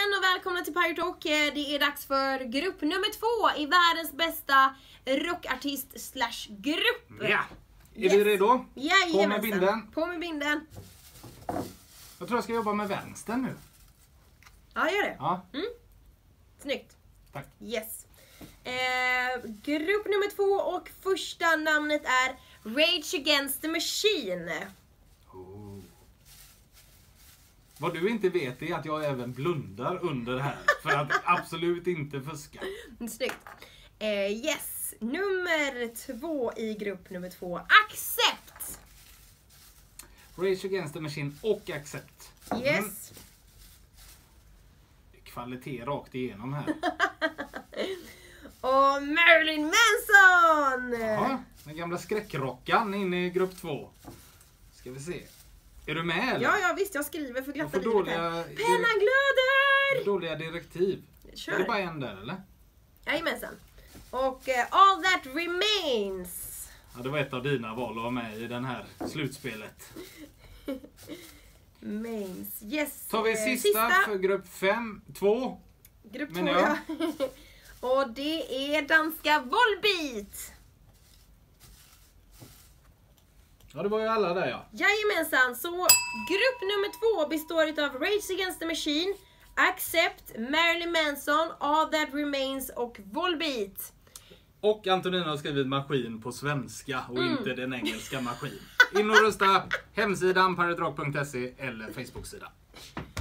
igen och välkomna till Pirate Talk. Det är dags för grupp nummer 2 i världens bästa rockartist slash grupp. Ja, är vi redo? Jajamensan. På med binden. På med binden. Jag tror jag ska jobba med vänstern nu. Ja, gör det. Ja, Snyggt. tack. Yes. Grupp nummer 2 och första namnet är Rage Against the Machine. Oh. Vad du inte vet är att jag även blundar under det här. För att absolut inte fuska. Snyggt. Yes. Nummer 2 i grupp nummer 2. Accept. Rage Against the Machine och Accept. Yes. Det är kvalitet rakt igenom här. Och Marilyn Manson. Ja, den gamla skräckrockan inne i grupp 2. Ska vi se. Är du med eller? Ja, visst, jag skriver för glatta Jag får livet här. dåliga- Pennan glöder! Dåliga direktiv. Kör. Är det bara en där eller? Jajamensan. Och All That Remains. Ja, det var ett av dina val att ha med i den här slutspelet. Mains. Yes. Tar vi sista för grupp 2. Grupp 2, menar ja. jag. Och det är danska Volbeat. Ja, det var ju alla där ja. Jajamensan, så grupp nummer 2 består av Rage Against the Machine, Accept, Marilyn Manson, All That Remains och Volbeat. Och Antonina har skrivit maskin på svenska och inte den engelska maskin. In och rösta hemsidan piraterock.se eller Facebook-sidan.